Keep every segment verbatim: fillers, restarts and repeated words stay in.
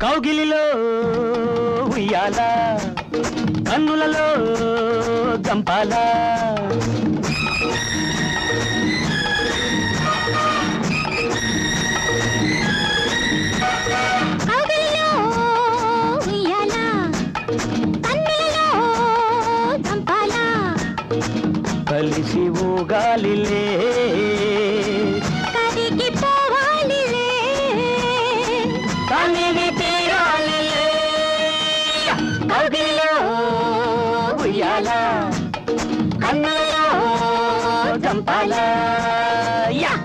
కౌగిలిలో ఉయ్యాల కన్నులలో గంపాల కౌగిలిలో ఉయ్యాల కన్నులలో గంపాల కలిసి ఊగాలిలే కదికి పోవాలిలే కనివి తీరాలిలే కౌగిలిలో ఉయ్యాల కన్నులలో గంపాల యా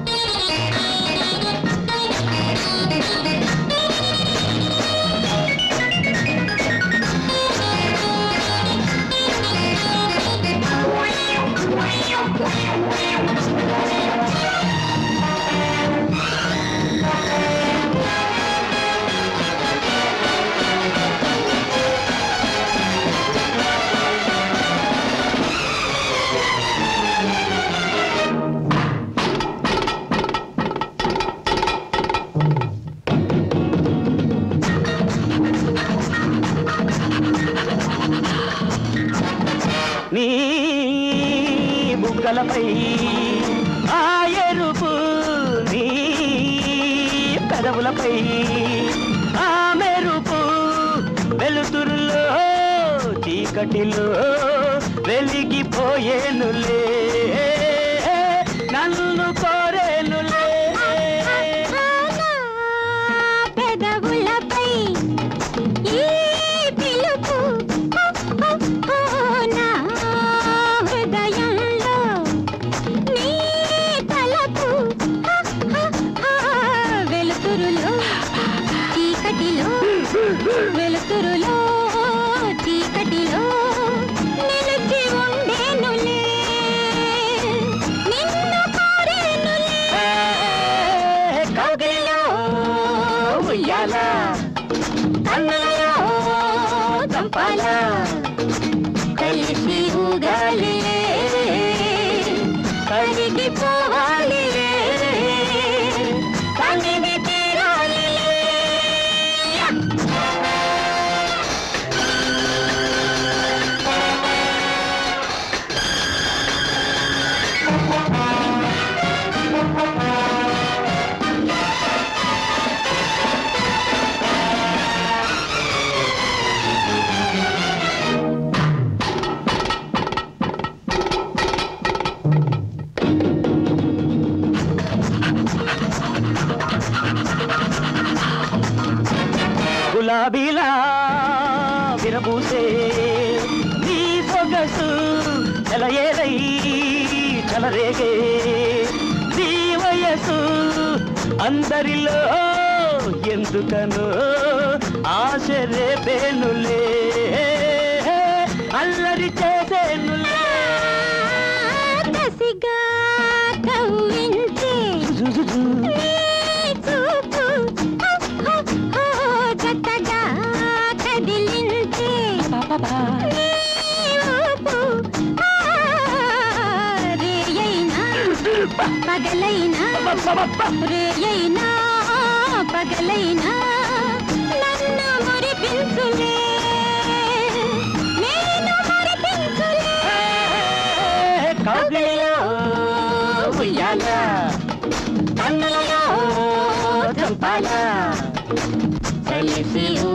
నీ బుగ్గలపై ఆ ఎరుపు నీ పెదవులపై ఆ మెరుపు వెలుతురులో చీకటిలో వెలిగిపోయేనులే నన్ను కోరేనులే పెదవులపై ఈ పిలుపు నా హృదయంలో నీ తలపు వెలుతురులో చీకటిలో వెలుతురులో చీకటిలో నిలిచి ఉండేనులే నిన్ను కోరేనులే కౌగిలిలో ఉయ్యాల కన్నులలో గంపాల కలిసి ఊగాలిలే కరిగి పోవాలిలే కనివి తీరాలిలే గులాబీలా విరబూసే నీ సొగసు ఎలయేరై చలరేగే నీ వయసు అందరిలో ఎందుకను ఆశ రేపేనులే అల్లరి చేసేనులే కసిగా కవ్వించే నీ చూపు జతగా కదిలించే నీ ఊపు రేయైనా పగలైనా రేయైనా పగలైనా నన్ను మురిపించులే నేను మురిపించులే కౌగిలిలో ఉయ్యాల కన్నులలో గంపాల కలిసి